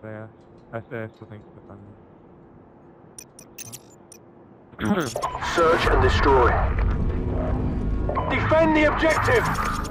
SAS. SAS to think defend. Search and destroy. Defend the objective!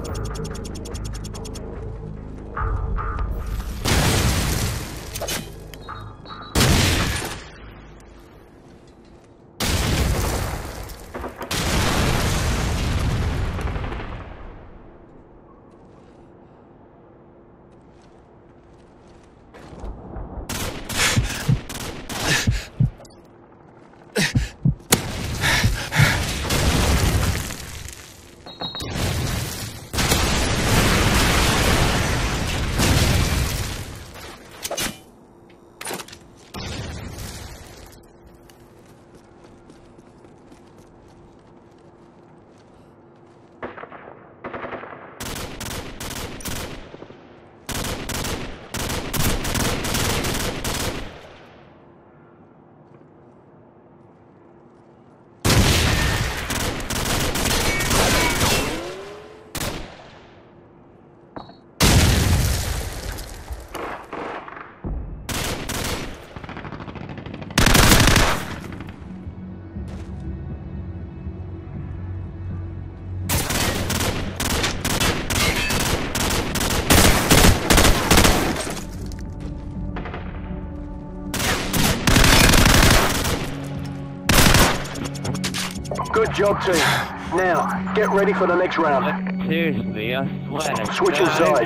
Good job, team. Now, get ready for the next round. Seriously, I swear. Switching sides.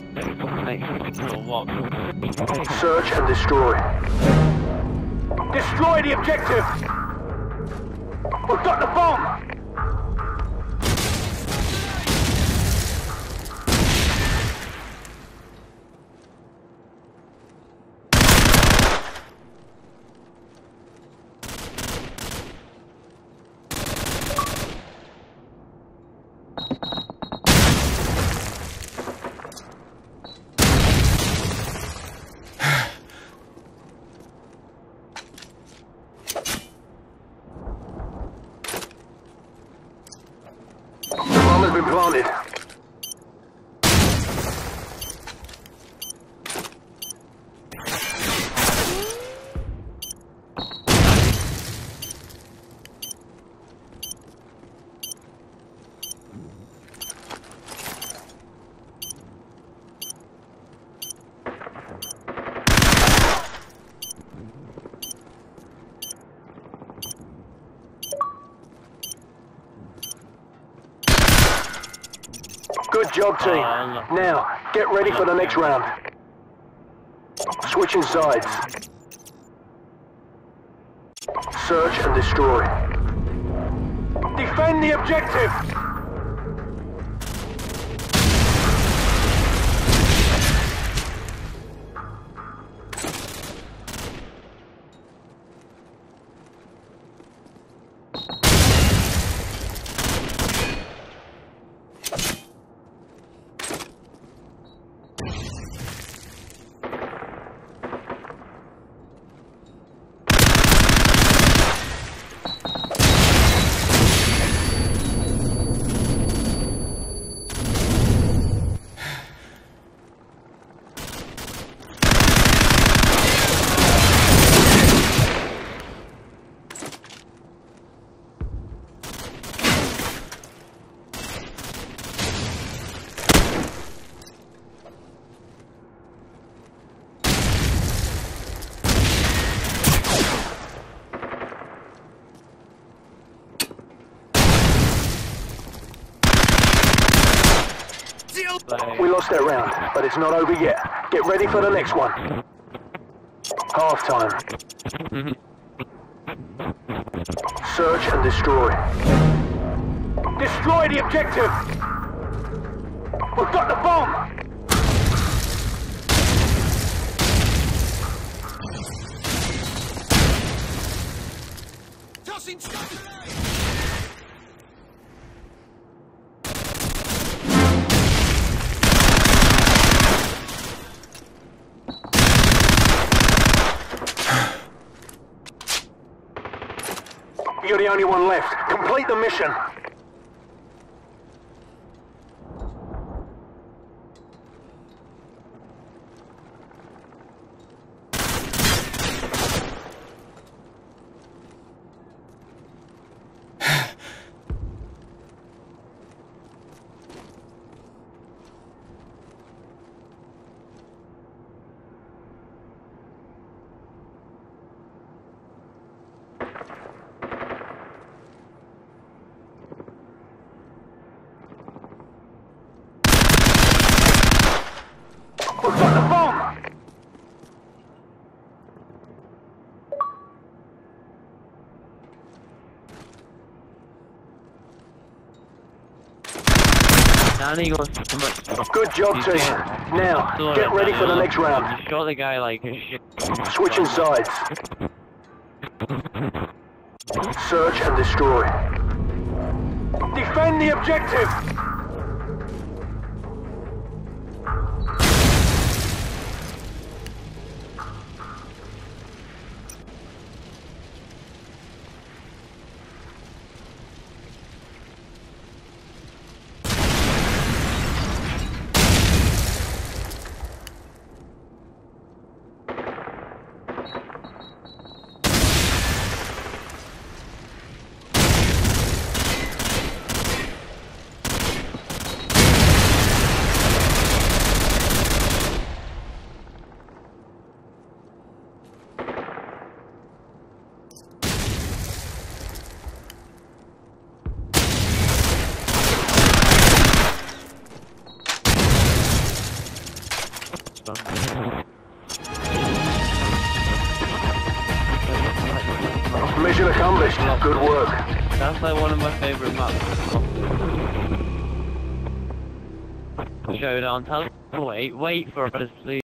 Search and destroy. Destroy the objective! We've got the bomb! The bomb has been planted. Good job, team. Now, get ready for the next round. Switching sides. Search and destroy. Defend the objective! We lost that round, but it's not over yet. Get ready for the next one. Half time. Search and destroy. Destroy the objective! We've got the bomb! Tossing stun grenade! You're the only one left. Complete the mission. We've got the bomb! Danny goes too much. Good job, team. Now, get ready for the next round. You shot the guy like a shit. Switching sides. Search and destroy. Defend the objective! Mission accomplished. Good work. That's like one of my favourite maps. Showdown. Wait for us, please.